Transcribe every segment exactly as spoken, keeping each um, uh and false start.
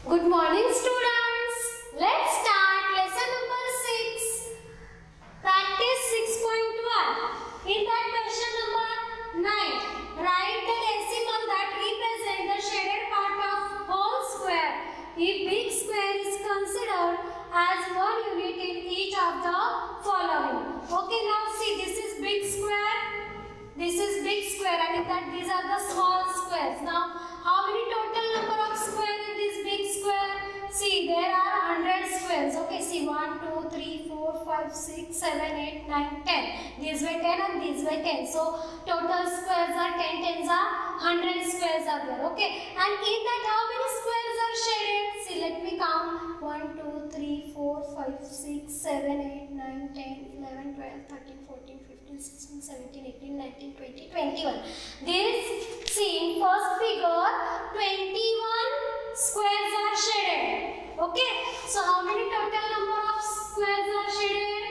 Good morning, students. Let's start lesson number six. Practice six point one. In that question number nine, write the decimal that represent the shaded part of whole square. If big square is considered as one unit in each of the following. Okay, now see, this is big square. This is big square, and in that these are the small squares. Now, how many total number of square in this big square? See, there are one hundred squares. Okay, see, one, two, three, four, five, six, seven, eight, nine, ten. These were ten and these were ten. So, total squares are ten, tens are one hundred squares are there. Okay, and in that how many squares are shaded? See, let me count. one, two, three, four, five, six, seven, eight, nine, ten, eleven, twelve, thirteen, fourteen, fifteen, sixteen, seventeen, eighteen, nineteen, twenty, twenty-one. This, see, in first figure, twenty-one squares are shaded. Okay, so how many total number of squares are shaded?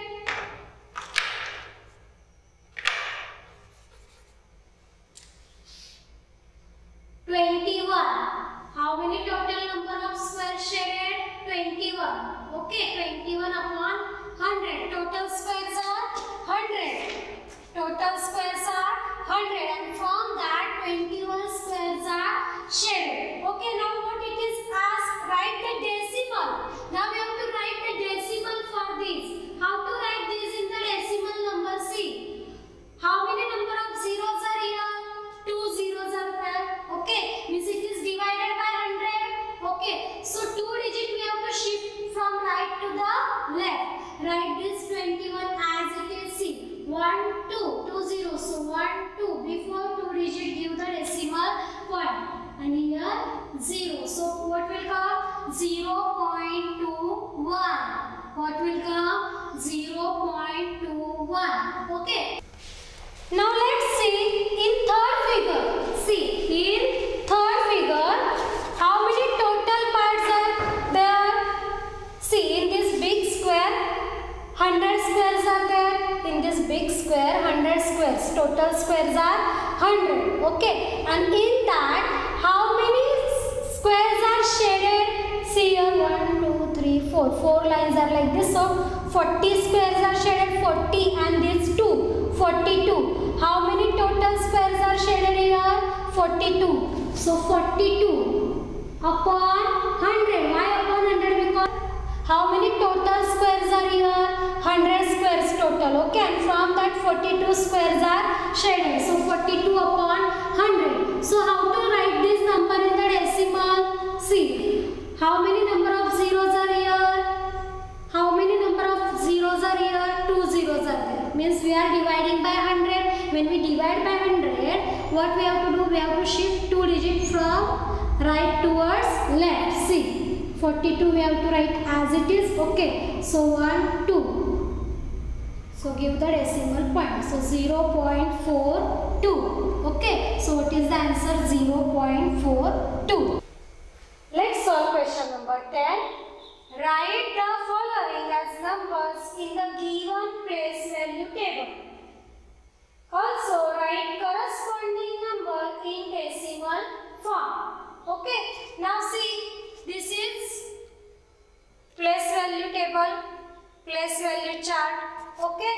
twenty-one. How many total number of squares shaded? twenty-one. Okay, twenty-one upon one hundred. Total squares are one hundred. Total squares are one hundred, and from that twenty-one squares are shaded. Okay, now what it is asked? Write the decimal. Now we have to write the decimal for this. How to write this in the decimal number? See, how many number of zeros are here? Two zeros are there. Okay, means it is divided by one hundred. Okay, so two digit we have to shift from right to the left. Write this twenty-one as it is. See, one, two, two zeros. So one, two. Before two digit give the decimal point. And here zero. So what will come? zero point two one. What will come? zero point two one. Okay. Now let's see in third figure. See, in third figure, how many total parts are there? See, in this big square, one hundred squares are there. In this big square, one hundred squares. Total squares are one hundred. Okay. And in that, how many squares are shaded? See here, one, two, three, four. Four lines are like this. So, forty squares are shaded. forty and these two. forty-two. How many total squares are shaded here? forty-two. So, forty-two upon one hundred. Why upon one hundred? Because how many total squares are here? one hundred squares total. Okay, and from that forty-two squares are shaded. So, forty-two upon one hundred. So, how to write this number in the decimal? See, how many number of zeros are here? How many number of zeros are here? Two zeros are there. Means we are dividing by one hundred. When we divide by one hundred, what we have to do? We have to shift two digits from right towards left. See, forty-two we have to write as it is. Okay, so one, two. So give the decimal point. So zero point four two. Okay, so what is the answer? zero point four two. Let's solve question number ten. Write the following as numbers in the given place value table. Also write corresponding number in decimal form. Okay, now see, this is place value table, place value chart. Okay,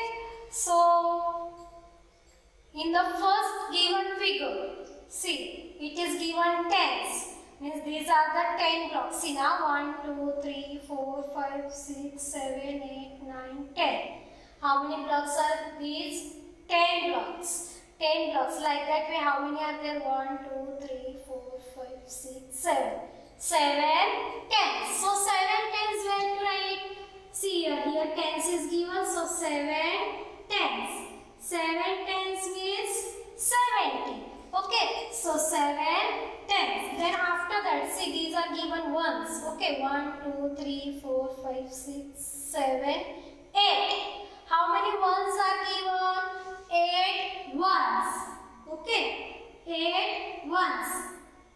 so in the first given figure, see, it is given tens. Means these are the ten blocks. See now, one, two, three, four, five, six, seven, eight, nine, ten. How many blocks are these? ten blocks. ten blocks. Like that way, how many are there? one, two, three, four, five, six, seven. seven tens. So seven tens where to write? See here, here tens is given. So seven tens. seven tens means seventy. Okay, so seven tens. Then after that, see, these are given ones. Okay, one, two, three, four, five, six, seven, eight. How many ones are given? eight ones. Okay, eight ones.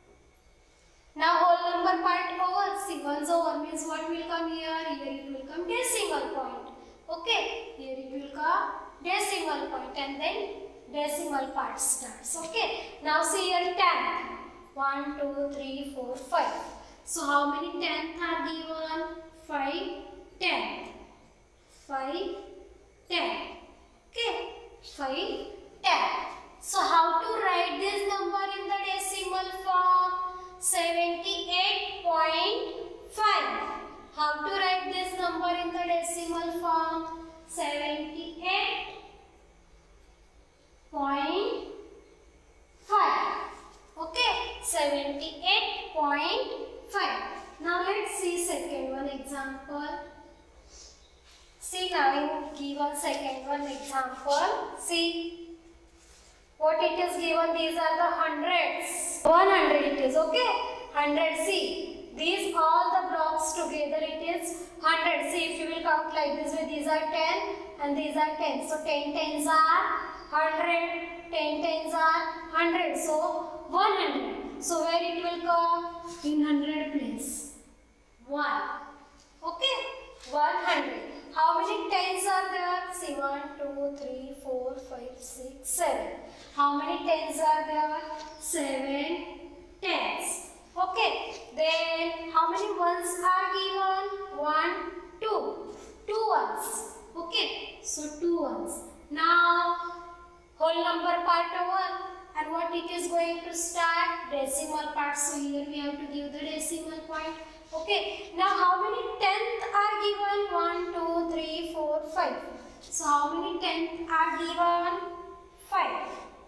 Now whole number part over. See, ones over means what will come here? Here it will come decimal point. Okay, here it will come decimal point, and then decimal part starts. Okay, now see here ten. one, two, three, four, five. So how many tenth are given? five tenth. five tenth. Okay, five tenth. So how to write this number in the decimal form? seventy-eight point five. How to write this number in the decimal form? seventy-eight point five. Okay, seventy-eight point five. Now let's see second one example. See now in given second one example. See what it is given. These are the hundreds. one hundred it is. Okay, one hundred. See these all the blocks together it is one hundred. See if you will count like this way, these are ten and these are ten. So ten tens are one hundred. ten tens are one hundred. So one hundred. So where it will come? In one hundred place. one. Okay, one hundred. How many tens are there? See one, two, three, four, five, six, seven. How many tens are there? seven tens. Okay, then how many ones are given? one, two. two ones. Okay, so two ones. Now whole number part over. And what it is going to start? Decimal part. So here we have to give the decimal point. Okay. Now how many tenth are given? one, two, three, four, five. So how many tenth are given? five.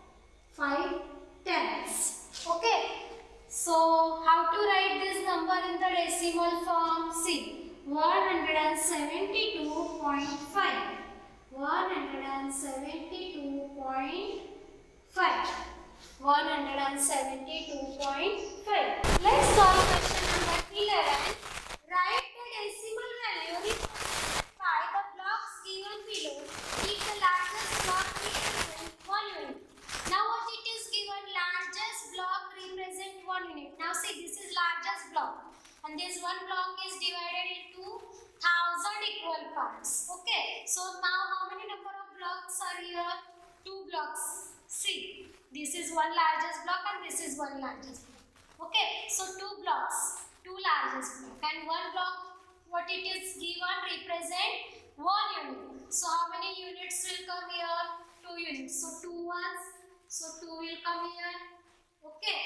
five tenths. Okay. So how to write this number in the decimal form? See, one hundred seventy-two point five. one hundred seventy-two point five. one hundred seventy-two point five. Let's solve question number eleven. Write the decimal value represented by the blocks given below. If the largest block represents one unit. Now what it is given? Largest block represent one unit. Now see, this is largest block and this one block is divided into thousand equal parts. Okay. So now how many number of blocks are here? Two blocks. See, this is one largest block and this is one largest block. Okay, so two blocks, two largest block and one block, what it is given represent one unit. So how many units will come here? Two units. So two ones, so two will come here. Okay,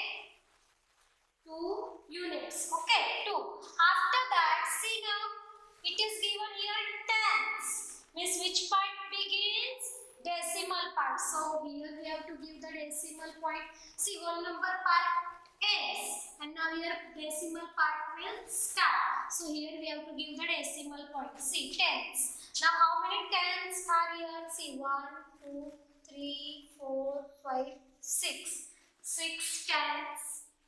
two units. Okay, two. After that, see now, it is given here tens. Means which part begins? Decimal part. So here we have to give the decimal point. See, whole number part is and now here decimal part will start. So here we have to give the decimal point. See, tens. Now how many tens are here? See, one, two, three, four, five, six. Six tens.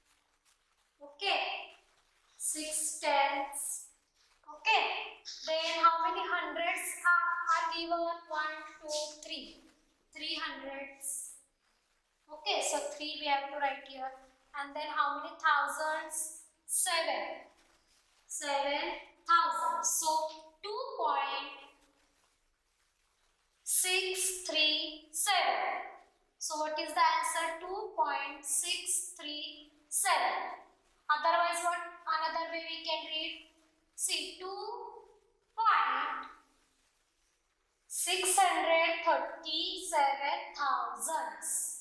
Okay. Six tens. Okay. Then how many hundreds are, are given? One, two, three. Three hundreds. Okay, so three we have to write here. And then how many thousands? Seven. Seven thousand. So two point six three seven. So what is the answer? Two point six three seven. Otherwise, what another way we can read? See, two point six hundred thirty-seven thousands.